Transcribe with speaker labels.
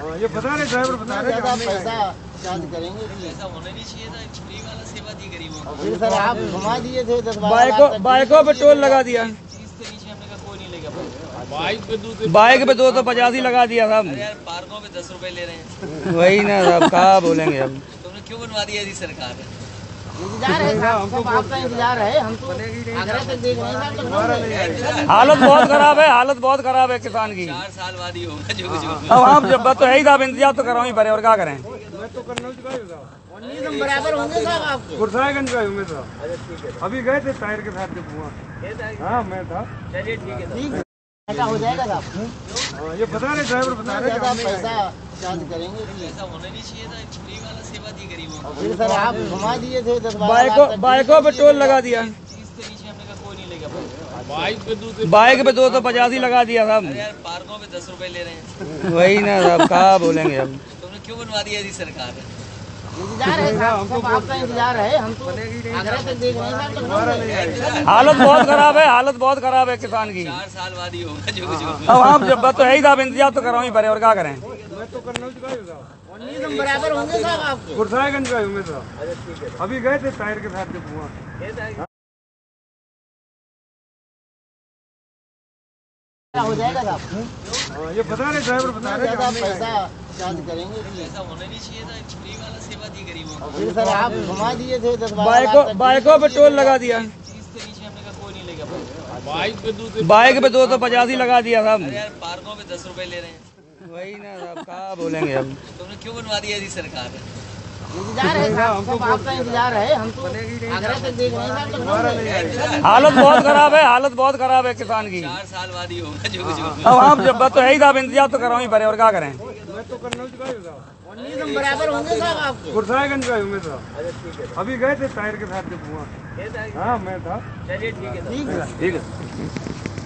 Speaker 1: ये बता रहे ड्राइवर बता रहे
Speaker 2: ज्यादा पैसा चार्ज करेंगे।
Speaker 3: ऐसा होना नहीं चाहिए था, फ्री वाला सेवा दी गरीबों को।
Speaker 2: फिर सर आप घुमा दिए थे 10-12
Speaker 4: बाइकों पे टोल लगा दिया।
Speaker 3: 30 से नीचे हमने कहा कोई नहीं लेगा।
Speaker 4: बाइक पे 250 लगा दिया साहब।
Speaker 3: अरे यार पार्कों में 10 रुपए ले रहे हैं।
Speaker 4: वही ना साहब, कहाँ बोलेंगे अब।
Speaker 3: तुमने क्यों बनवा दिया थी सरकार ने?
Speaker 2: इंतजार है साहब, सब आपका इंतजार है। हम तो आगरा तक देख रहे हैं साहब।
Speaker 4: हालत बहुत खराब है, हालत बहुत खराब है किसान की।
Speaker 3: 4 साल बाद ही होगा जो
Speaker 4: अब आप जब तो है ही साहब, इंतजार तो कराओ ही पड़े और क्या करें।
Speaker 1: मैं तो करना साहब
Speaker 2: 19 हम बराबर होंगे साहब आपके।
Speaker 1: गुरसाहिबगंज का हूँ मैं साहब। अभी गए थे टायर के साथ जब हुआ। हाँ मैं था।
Speaker 3: चलिए ठीक है।
Speaker 2: ठीक है, हो जाएगा साहब।
Speaker 1: ये बता रहे ड्राइवर बता रहे
Speaker 2: ज्यादा पैसा चार्ज करेंगे।
Speaker 3: ऐसा होना नहीं चाहिए था, फ्री वाला सेवा दी गरीबों को।
Speaker 2: फिर सर आप घुमा दिए थे 10-12
Speaker 4: बाइकों पे टोल लगा दिया।
Speaker 3: 30 से नीचे हमने कहा कोई नहीं लेगा।
Speaker 4: बाइक पे 250 लगा दिया साहब।
Speaker 3: अरे यार पार्कों में 10 रुपए ले रहे हैं।
Speaker 4: वही ना साहब, कहाँ बोलेंगे अब।
Speaker 3: तुमने क्यों बनवा दिया थी सरकार ने?
Speaker 2: इंतजार है साहब, सब आपका इंतजार है। हम तो आगरा तक देख रहे हैं साहब।
Speaker 4: हालत बहुत खराब है, हालत बहुत खराब है किसान की।
Speaker 3: 4 साल बाद ही होगा जो
Speaker 4: अब आप जब तो है ही साहब, इंतजार तो कराओ ही पड़े और क्या करें।
Speaker 1: मैं तो करना साहब
Speaker 2: 19 हम बराबर होंगे साहब आपके।
Speaker 1: गुरसाहिबगंज का हूँ मैं साहब। अभी गए थे टायर के साथ जब हुआ।
Speaker 2: हो जाएगा साहब।
Speaker 1: ये बता रहे ड्राइवर बता रहे
Speaker 2: ज्यादा पैसा चार्ज करेंगे।
Speaker 3: ऐसा होना नहीं चाहिए था, फ्री वाला सेवा दी गरीबों को।
Speaker 2: फिर सर आप घुमा दिए थे 10-12
Speaker 4: बाइकों पे टोल लगा दिया।
Speaker 3: 30 से नीचे हमने कहा कोई नहीं लेगा।
Speaker 4: बाइक पे 250 लगा दिया साहब।
Speaker 3: अरे यार पार्कों में 10 रुपए ले रहे हैं।
Speaker 4: वही ना साहब, कहाँ बोलेंगे अब।
Speaker 3: तुमने क्यों बनवा दिया थी सरकार ने?
Speaker 2: इंतजार है साहब, सब आपका इंतजार है। हम तो आगरा तक देख रहे हैं साहब।
Speaker 4: हालत बहुत खराब है, हालत बहुत खराब है किसान की।
Speaker 3: 4 साल बाद ही होगा जो
Speaker 4: अब आप जब तो है ही साहब, इंतजार तो कराओ ही पड़े और क्या करें।
Speaker 1: मैं तो करना साहब
Speaker 2: 19 हम बराबर होंगे साहब आपके।
Speaker 1: गुरसाहिबगंज का हूँ मैं साहब। अभी गए थे टायर के साथ जब हुआ। हाँ मैं था।
Speaker 3: चलिए ठीक है।
Speaker 2: ठीक है।
Speaker 1: ठीक है।